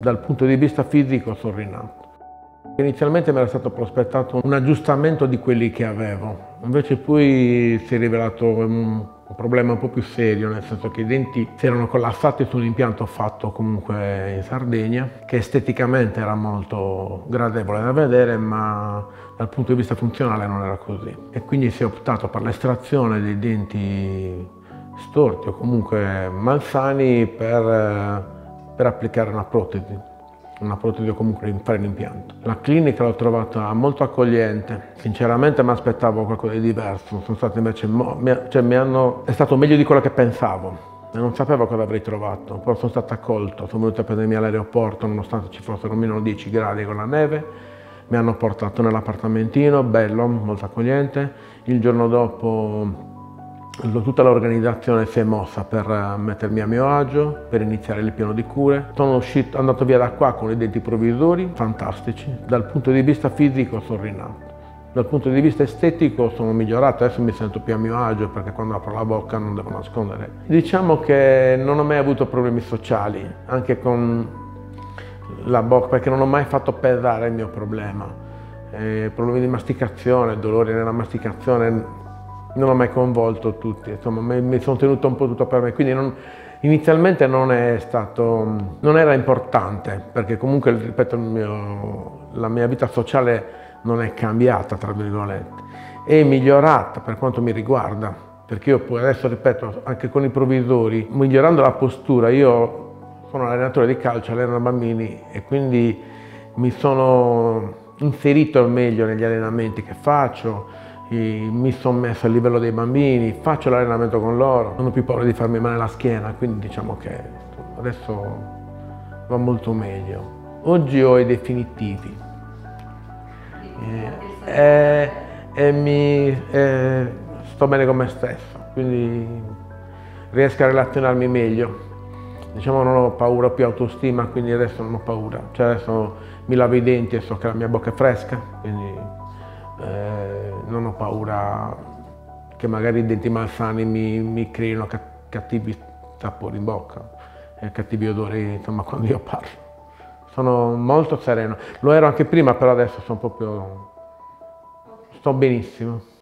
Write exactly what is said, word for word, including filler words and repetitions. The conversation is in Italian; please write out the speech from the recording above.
Dal punto di vista fisico sono rinato. Inizialmente mi era stato prospettato un aggiustamento di quelli che avevo, invece poi si è rivelato un, un problema un po' più serio, nel senso che i denti si erano collassati su un impianto fatto comunque in Sardegna, che esteticamente era molto gradevole da vedere, ma dal punto di vista funzionale non era così. E quindi si è optato per l'estrazione dei denti storti o comunque malsani per, per applicare una protesi. Una protesi o comunque fare l'impianto. La clinica l'ho trovata molto accogliente, sinceramente mi aspettavo qualcosa di diverso, sono stato invece, cioè, mi hanno, è stato meglio di quello che pensavo, e non sapevo cosa avrei trovato, poi sono stato accolto, sono venuto a prendermi all'aeroporto nonostante ci fossero meno dieci gradi con la neve, mi hanno portato nell'appartamentino, bello, molto accogliente, il giorno dopo tutta l'organizzazione si è mossa per mettermi a mio agio, per iniziare il piano di cure. Sono uscito, andato via da qua con i denti provvisori, fantastici. Dal punto di vista fisico sono rinato. Dal punto di vista estetico sono migliorato, adesso mi sento più a mio agio perché quando apro la bocca non devo nascondere. Diciamo che non ho mai avuto problemi sociali, anche con la bocca, perché non ho mai fatto pesare il mio problema. Eh, problemi di masticazione, dolori nella masticazione, non ho mai coinvolto tutti, insomma mi sono tenuto un po' tutto per me, quindi non, inizialmente non è stato, non era importante, perché comunque, ripeto, il mio, la mia vita sociale non è cambiata, tra virgolette, è migliorata per quanto mi riguarda, perché io poi adesso, ripeto, anche con i provvisori, migliorando la postura, io sono allenatore di calcio, alleno bambini e quindi mi sono inserito al meglio negli allenamenti che faccio, mi sono messo a livello dei bambini, faccio l'allenamento con loro, non ho più paura di farmi male alla schiena, quindi diciamo che adesso va molto meglio. Oggi ho i definitivi e, e, e mi, e sto bene con me stesso, quindi riesco a relazionarmi meglio. Diciamo non ho paura, più autostima, quindi adesso non ho paura, cioè adesso mi lavo i denti e so che la mia bocca è fresca, quindi Eh, non ho paura che magari i denti malsani mi, mi creino cattivi sapori in bocca e cattivi odori, insomma, quando io parlo. Sono molto sereno. Lo ero anche prima, però adesso sono proprio... sto benissimo.